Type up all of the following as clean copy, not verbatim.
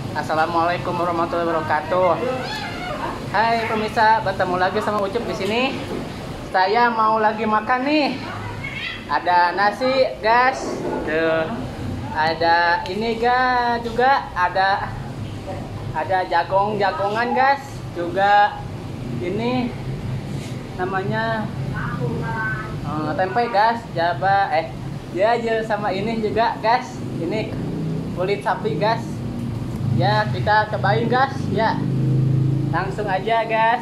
Assalamualaikum warahmatullahi wabarakatuh. Hai pemirsa, bertemu lagi sama Ucup di sini. Saya mau lagi makan nih. Ada nasi, guys. Tuh. Ada ini juga ada jagongan, guys. Juga ini namanya tempe, guys. Ya sama ini juga, guys. Ini kulit sapi, guys. Ya, kita cobain, guys. Ya. Langsung aja, guys.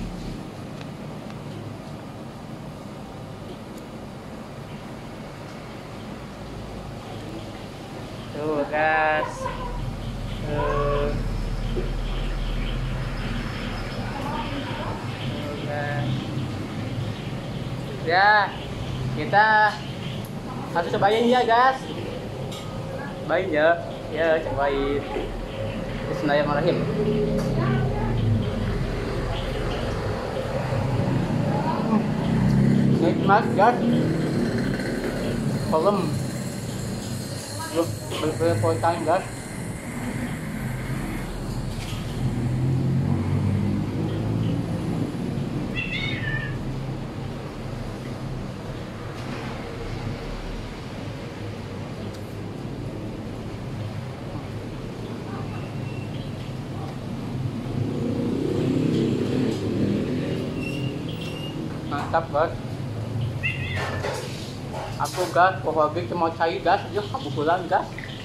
Tuh, guys. Tuh, guys. Ya, kita harus cobain ya, guys. Cobain ya. Ya, cobain. Bismillahirrahmanirrahim. Nikmat, guys. Kolem. Berpotan, guys. Mantap, guys. Aku, guys, pokoknya cuma cari, guys, yuk kebetulan, guys.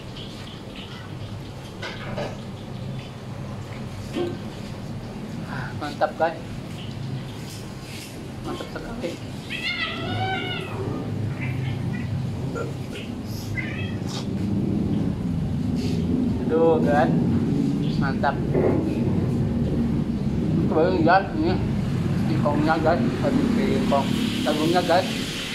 Mantap, guys. Mantap sekali. Aduh, guys. Mantap. Kebayang, guys, ini singkongnya, guys. Aduh, singkong dagingnya, guys.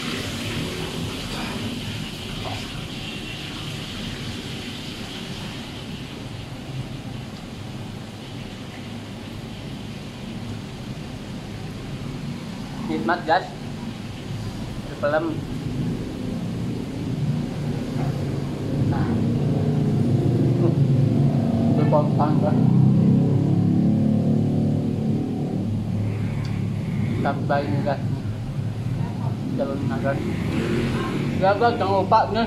Nikmat, guys. Film. Berpontang, guys. Tambah ini, guys. Jalannya, guys. Ya, guys, jangan lupa nih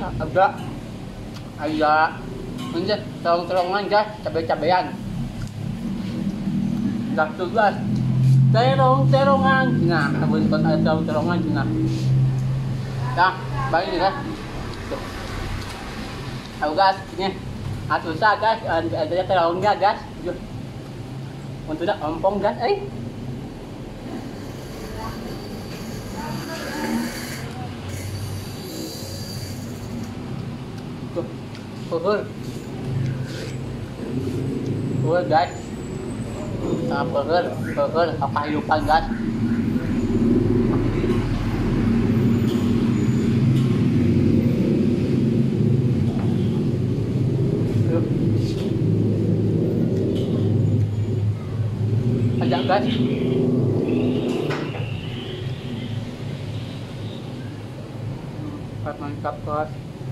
ada terong-terongan, guys, cabai-cabean. Satu, guys. Terong-terongan. Nah, kebetulan ada terong-terongan. Nah, baik nih, guys. Tuh, guys, ini susah, guys. Ada terongnya, guys. Untuk dah ompong, guys. Pehur, guys. Pehur apa kehidupan, guys. Ajak, guys. Mantap, guys.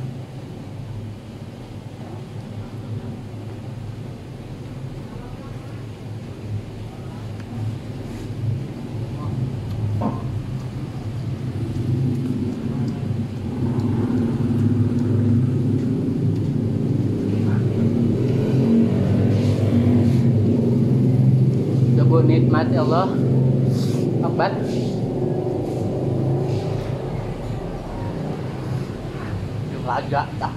Nikmat, ya Allah. Obat. Laga dah.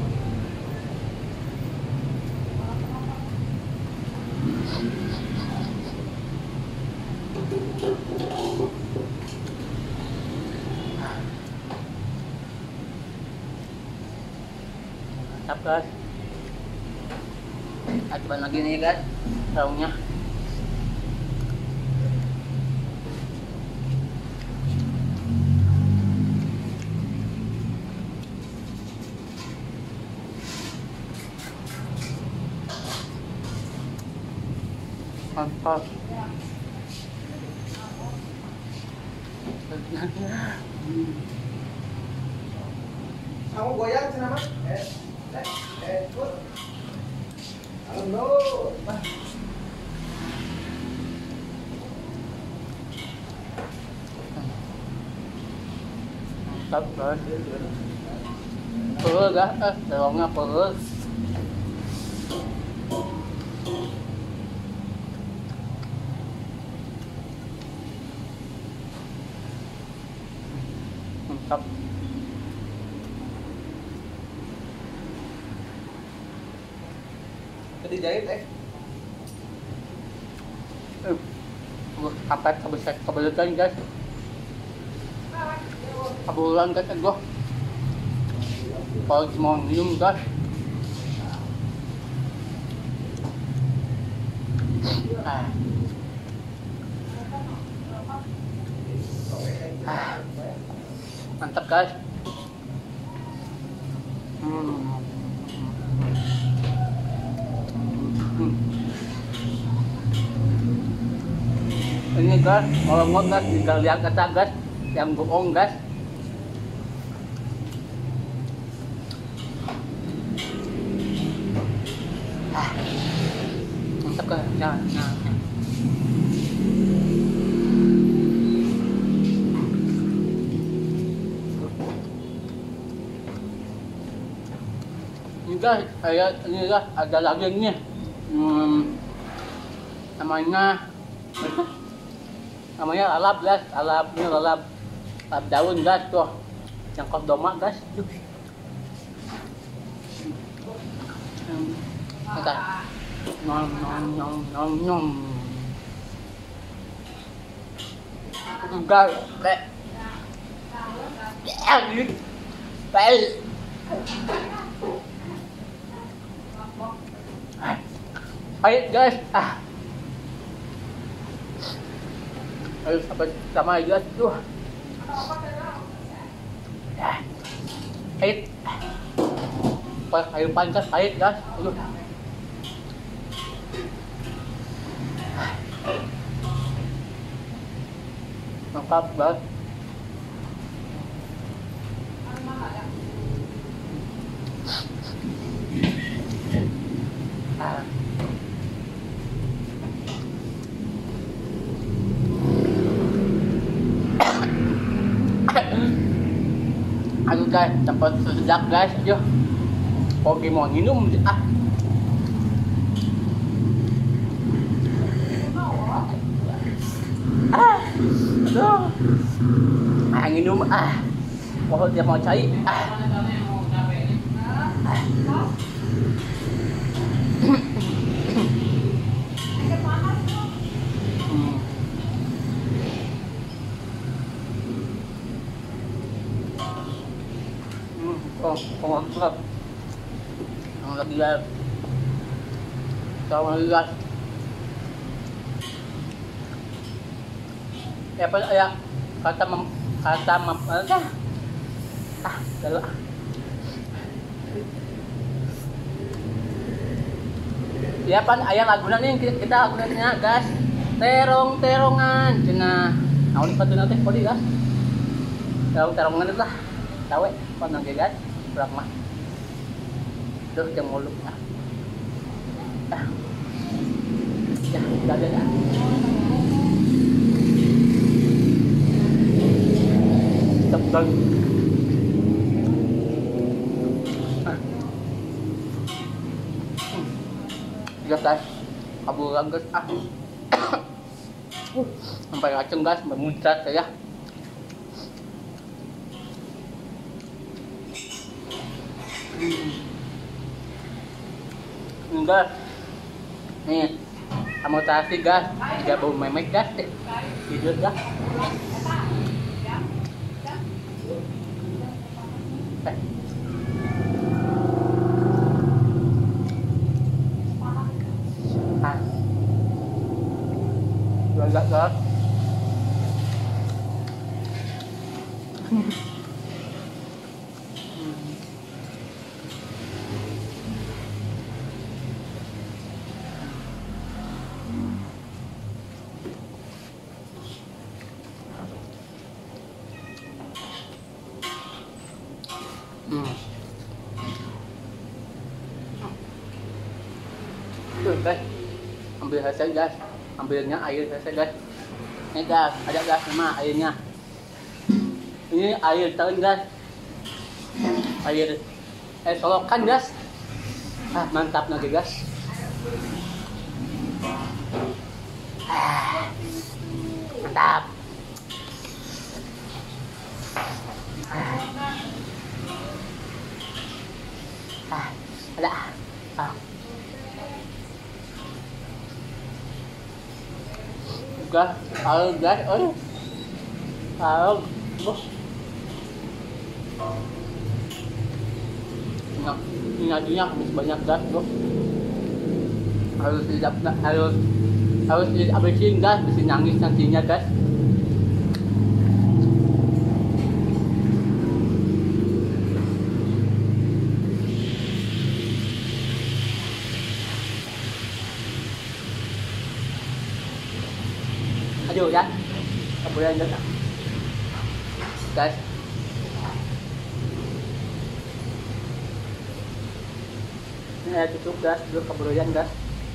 Mantap, guys. Coba lagi nih, guys. Daunnya. Mantap. Kamu goyang sih nama? Mantap guys. Perut dah, terongnya perut. Mantap. Dijahit Sampai kebetulan guys. Kabulan guys gue. Kalau mau minum guys. Mantap guys. Ini guys, melongot guys, tinggal lihat kata guys, yang bohong guys. Mantap guys, nah. Ini guys, ini guys, ada lagi nih. Namanya lalap guys, lalap daun guys tuh, yang kos doma guys. Kita nom enggak pahit guys. Ayo sampai sama guys tuh. Pahit. Air panas pahit guys. Aduh. Mantap guys. Aduh guys, tempat sedap guys, ayo. Pergi mau minum aduh. Minum Mau dia mau cari mantap. Yang lagi guys. Sama lagi guys. Apa ya kata galak. Ya pan ayang laguna nih kita lagunanya guys. Terong-terongan cenah. Naon patuna teh poli guys. Terong-terongan itu lah. Tahu pan nang guys. Berak mah. Duh jam muluk ya. Ya, udah. Tebal. Ya guys, kaburan guys sampai racun guys, memuncrat saya. Enggak. Nih, amotasi guys, tidak bau memek guys, tidur guys. Agak guys. Tuh guys, ambil hasil guys, ambilnya air hasil guys. Ini guys, ada guys sama airnya. Ini air tahun guys, air solokan guys. Mantap lagi guys. Mantap. Ada. Gas, gas, ini nantinya habis banyak gas bro. Harus dihabisin gas, bisa nangis nantinya gas. Aduh ya, kemudian guys. Ini saya tutup gas dulu kemudian gas.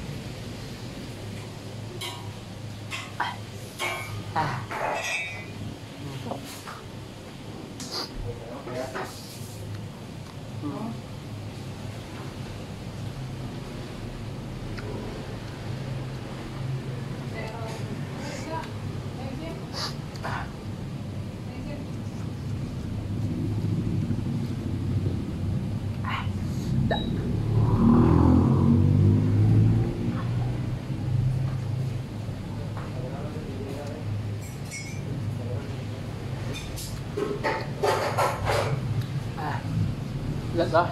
Lihat lah.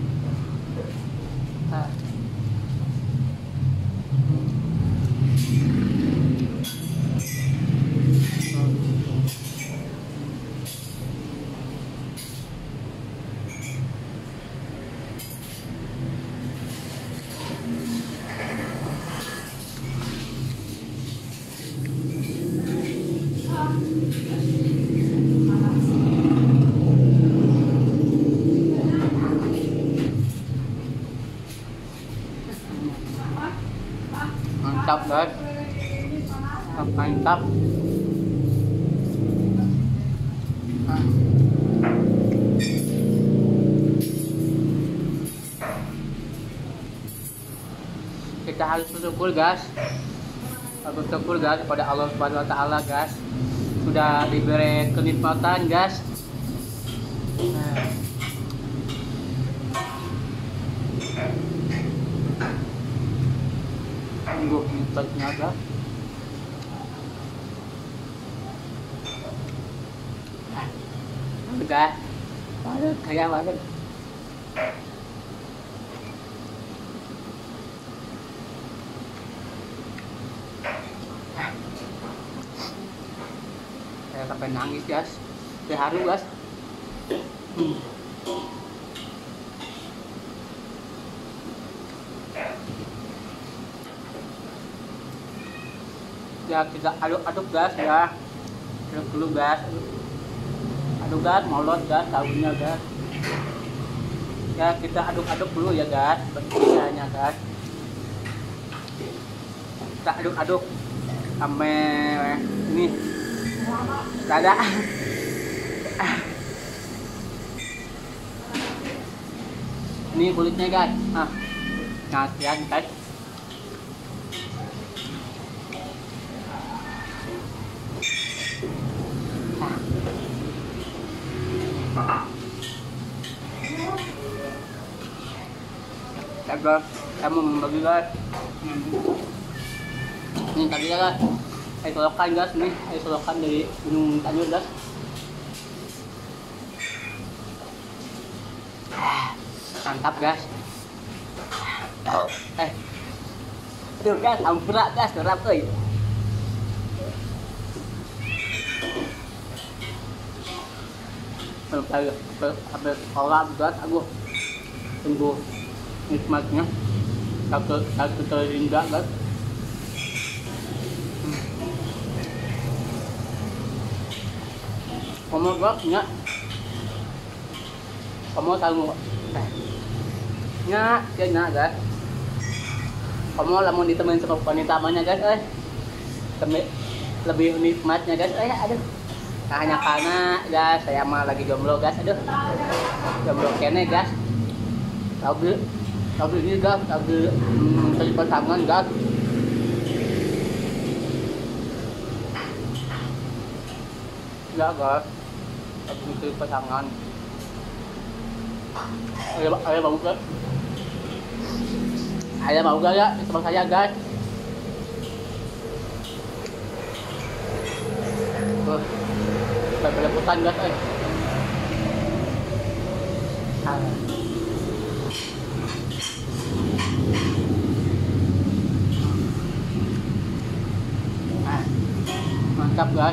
Mantap guys, mantap. Kita harus bersyukur guys, kepada Allah Subhanahu Wa Taala guys, sudah diberi kenikmatan guys. Tunggu mintaknya guys. Guys, kayak banget. Saya sampai nangis guys, saya haru guys. Ya kita aduk gas ya, aduk dulu gas, aduk gas, molot gas, daunnya gas. Ya kita aduk-aduk dulu ya gas, bentuknya gas. Kita aduk-aduk sampai ini ada. Ini kulitnya guys, nah lihat guys. Guys, saya mau membagi guys. Ini tadi guys, air solokan guys, nih air solokan dari Gunung Tanjur guys. Mantap guys. Aduh guys, ampura guys, gerap euy. Sampai orang guys, aku tunggu nikmatnya, satu terindah guys. Kamu guys, kamu tahu nya guys. kamu lamun ditemenin sama wanita namanya guys, lebih nikmatnya guys. Aduh, hanya karena guys saya mah lagi jomblo guys. Aduh, jomblo kene guys. Tahu ini guys, lagi mencari pasangan guys. Ya guys, lagi mencari pasangan. Ayo mau guys. Ayo mau gak ya sama saya guys? Tuh, beleputan guys. Mantap guys.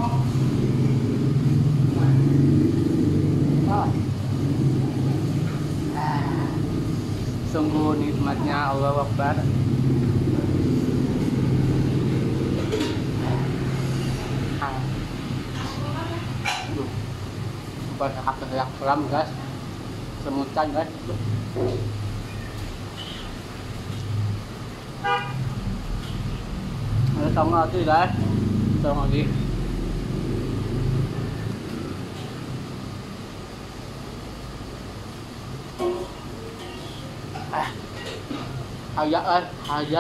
Sungguh nikmatnya Allah Akbar. Banyak teriak seram guys, semutan guys. Ada sama lagi guys, sama lagi. Aja aja.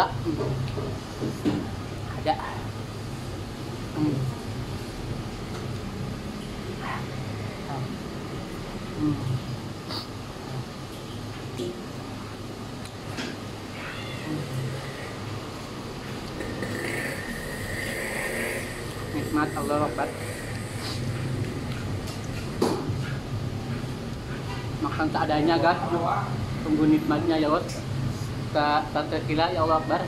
Nikmat Allah Akbar. Makan seadanya guys. Tunggu nikmatnya ya Allah. Tak terkira ya Allah Akbar.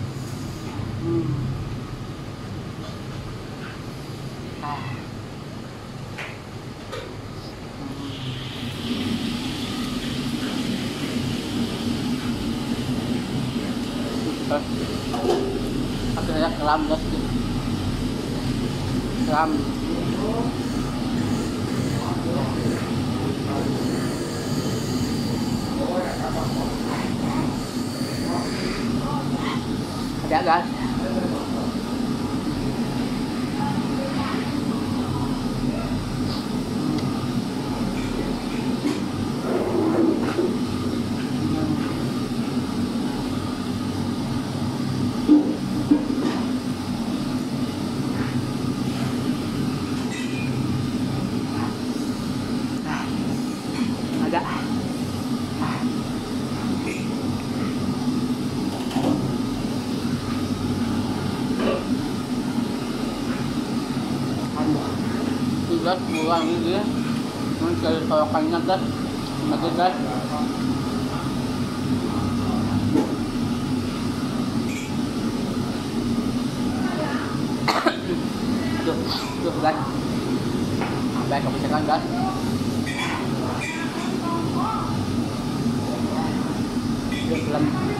Ada kelam guys. Kelam. Ada guys. Ada. Guys, pulang ini dia mencari tawakannya guys. Oke guys. Tuh guys. Baik kebijakan guys. Belum.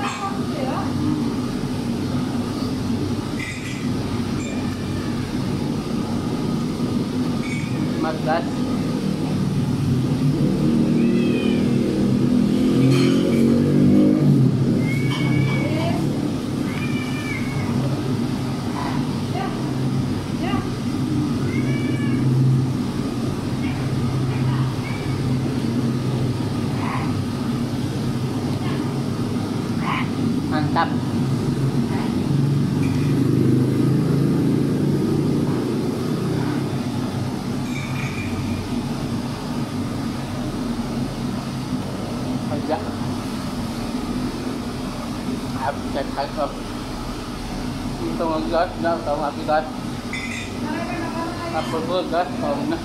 Mas guys. Mantap. Aja. Habis cek up. Untung lagi guys, nah tahu lagi guys. Apa tuh guys, tahu nah.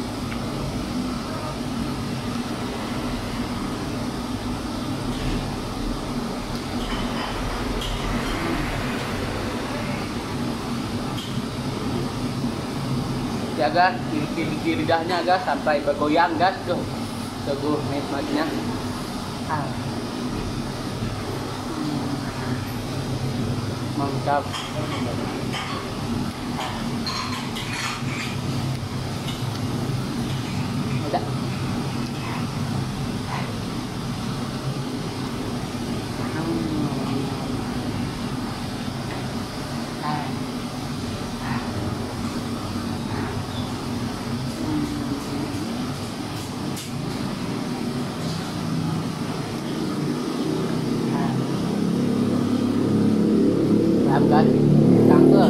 Ya guys, kiri lidahnya guys sampai bergoyang guys tuh. Teguh nikmatnya. Mantap. Udah. guys. Cangkel.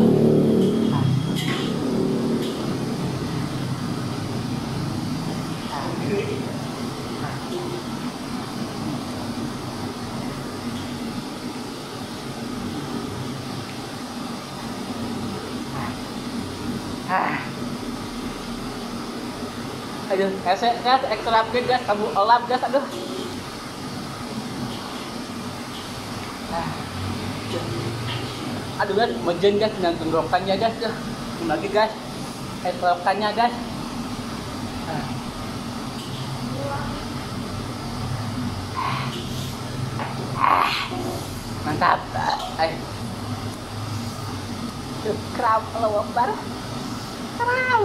Aduh, saya ekstra upgrade guys, kamu olap guys, aduh. Aduh guys, mejen guys dengan tenggorokannya guys, tuh. Lagi guys, tenggorokannya guys. Mantap. Ayo. Kram kalau Akbar. Kram.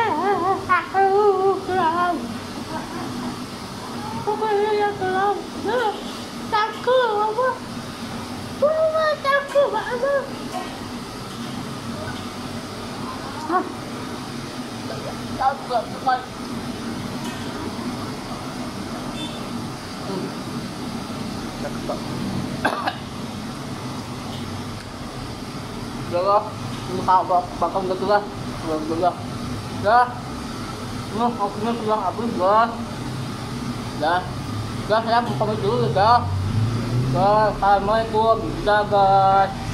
Kram. Pokoknya ya kram. Takut apa? Takut banget. Takut banget. Udah lah, bakal gitu lah. Udah. Aku pulang habis lah. Dah, saya mau pamit dulu dah. Assalamualaikum, guys.